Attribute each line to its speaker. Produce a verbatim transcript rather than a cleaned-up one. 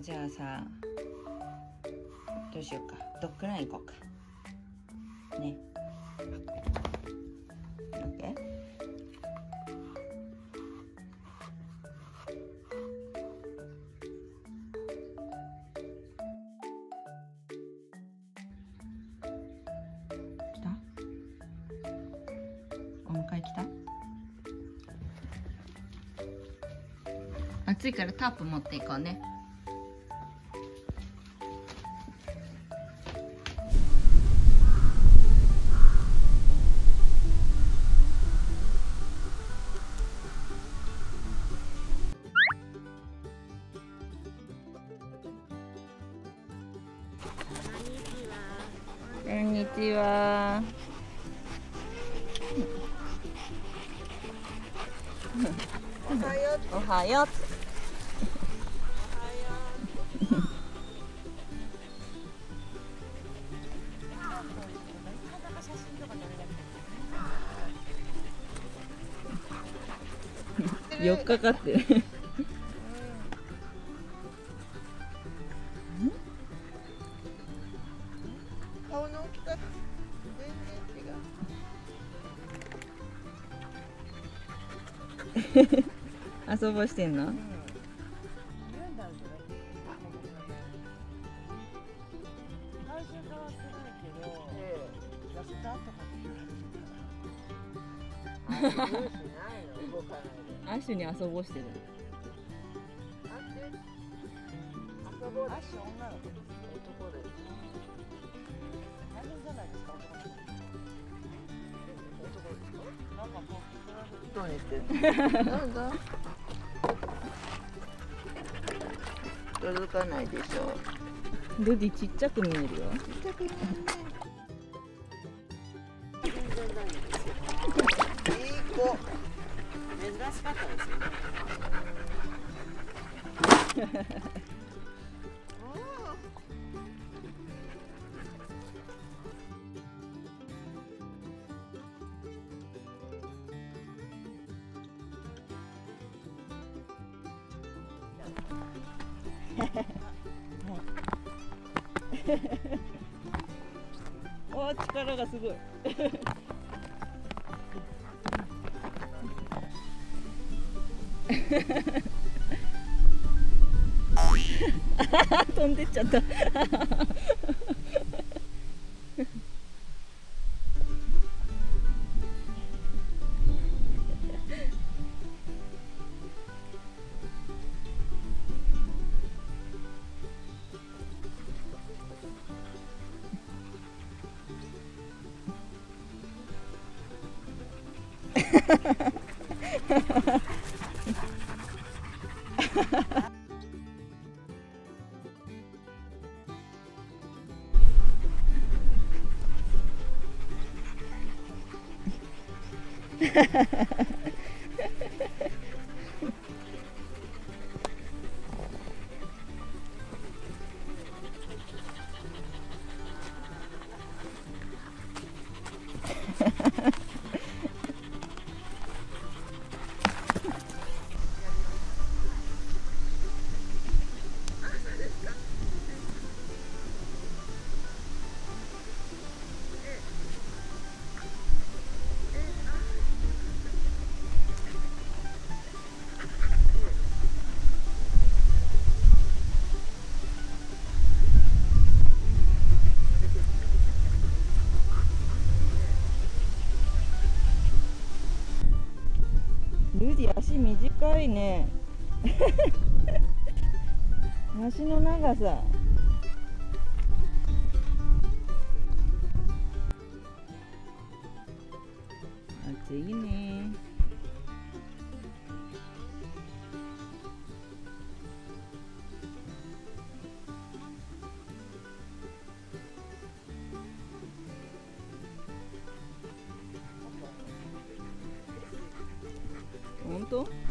Speaker 1: じゃあさ、どうしようか、ドッグラン行こうかね。オッケー。来た？お迎え来た？暑いからタープ持っていこうね。こんにちは。
Speaker 2: おはよう。
Speaker 1: おはよう。よっかかってる。
Speaker 2: 顔の大きさ全然違う。
Speaker 1: 遊ぼうしてんの？アッシュに遊ぼうしてる。
Speaker 2: アッシュ女の子、男です。大変じゃないですか、男の子。男ですか？なんかもうどうにしてる。どうぞ。届かないでしょう。
Speaker 1: ルディちっちゃく見えるよ。
Speaker 2: ちっちゃく見えるね。全然ないんですよ。いい子。珍しかったですよね。
Speaker 1: おー、力がすごい。飛んでっちゃった。ルディ足短いね。足の長さ。暑いね。本当？